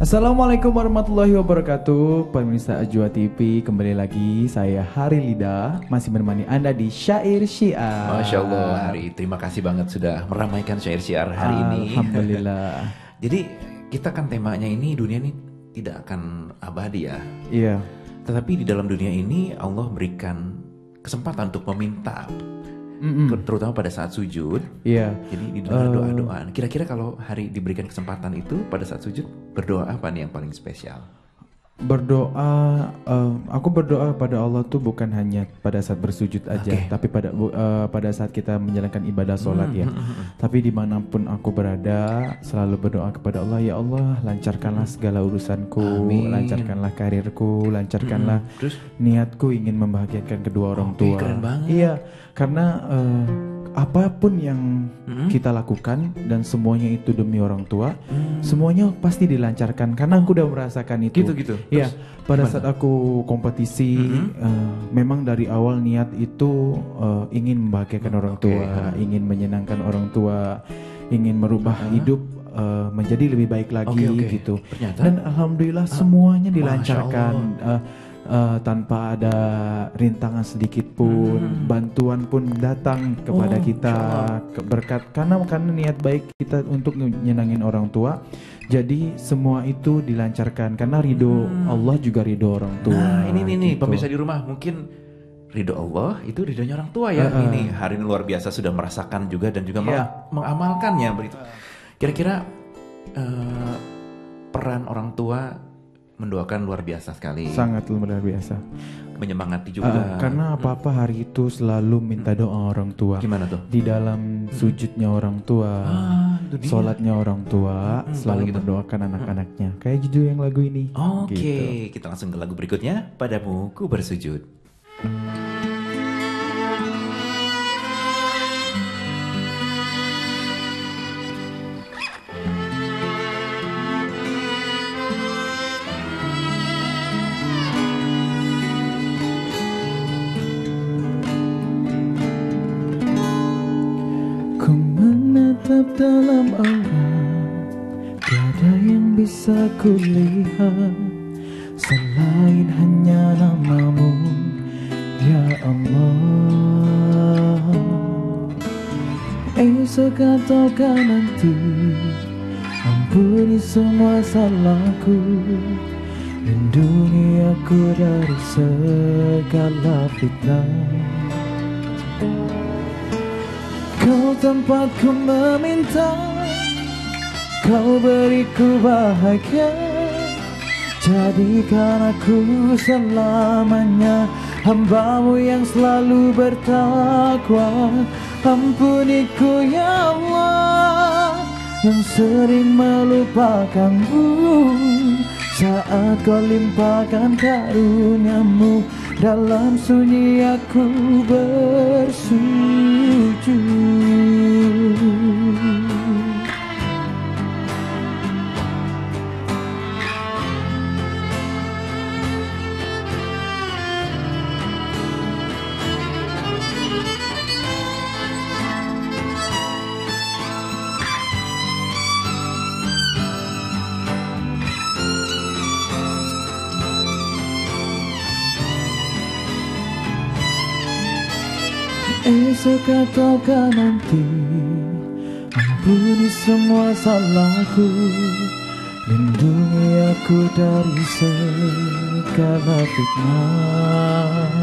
Assalamualaikum warahmatullahi wabarakatuh. Pemirsa Ajwa TV, kembali lagi saya Hari Lida, masih menemani Anda di Syair Syiar. Masya Allah Hari, terima kasih banget sudah meramaikan Syair Syiar hari ini. Alhamdulillah. Jadi kita kan temanya ini, dunia ini tidak akan abadi ya. Iya. Tetapi di dalam dunia ini Allah berikan kesempatan untuk meminta, terutama pada saat sujud. Iya. Jadi didengar doa-doa. Kira-kira kalau Hari diberikan kesempatan itu pada saat sujud, berdoa apa nih yang paling spesial? Berdoa, aku berdoa pada Allah tuh bukan hanya pada saat bersujud aja, tapi pada saat kita menjalankan ibadah sholat ya. Tapi dimanapun aku berada, selalu berdoa kepada Allah, ya Allah lancarkanlah segala urusanku, lancarkanlah karirku, lancarkanlah niatku ingin membahagiakan kedua orang tua. Keren banget. Iya, karena apapun yang kita lakukan dan semuanya itu demi orang tua, semuanya pasti dilancarkan karena aku udah merasakan itu. Gitu. Iya, pada saat aku kompetisi, memang dari awal niat itu ingin membahagiakan orang tua, ingin menyenangkan orang tua, ingin merubah hidup menjadi lebih baik lagi gitu. Ternyata? Dan alhamdulillah semuanya dilancarkan. Tanpa ada rintangan sedikit pun, bantuan pun datang kepada kita berkat karena niat baik kita untuk nyenangin orang tua. Jadi semua itu dilancarkan karena ridho Allah juga ridho orang tua. Nah ini gitu. pemirsa di rumah, mungkin ridho Allah itu ridhonya orang tua ya. Ini Hari ini luar biasa sudah merasakan juga dan juga mengamalkannya begitu. Kira-kira peran orang tua mendoakan luar biasa sekali. Sangat luar biasa. Menyemangati juga. Karena apa-apa hari itu selalu minta doa orang tua. Gimana tuh? Di dalam sujudnya orang tua, sholatnya orang tua, selalu mendoakan anak-anaknya. Kayak judul yang lagu ini. Oke, kita langsung ke lagu berikutnya. Padamu ku bersujud. Menatap dalam Allah, tiada yang bisa kulihat selain hanya namamu, ya Allah. Esok ataukah nanti, ampuni semua salahku, lindungi aku dari segala fitnah. Kau tempatku meminta, kau beriku bahagia, jadikan aku selamanya hambamu yang selalu bertakwa. Ampuniku ya Allah, yang sering melupakanmu saat kau limpahkan karuniamu. Dalam sunyi aku bersujud. Esok ataukah nanti, ampuni semua salahku, lindungi aku dari segala fitnah.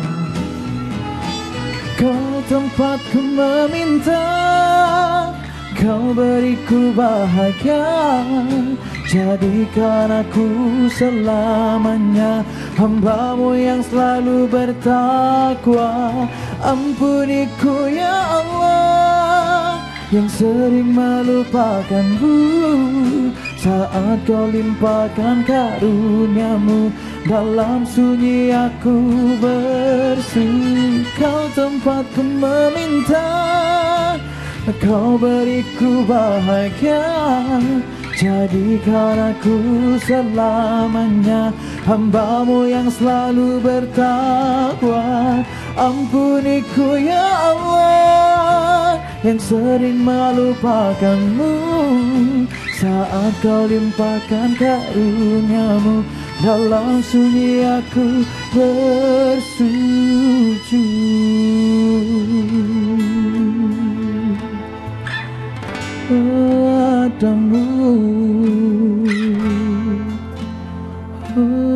Kau tempatku meminta, kau beriku bahagia, jadikan aku selamanya hambamu yang selalu bertakwa. Ampuniku ya Allah, yang sering melupakanmu saat kau limpahkan karuniamu. Dalam sunyi aku bersujud. Kau tempatku meminta, kau beriku bahagia, jadikan aku selamanya hambamu yang selalu bertakwa. Ampuniku ya Allah, yang sering melupakanmu saat kau limpahkan karunia-Mu, dalam sunyi aku bersujud padamu.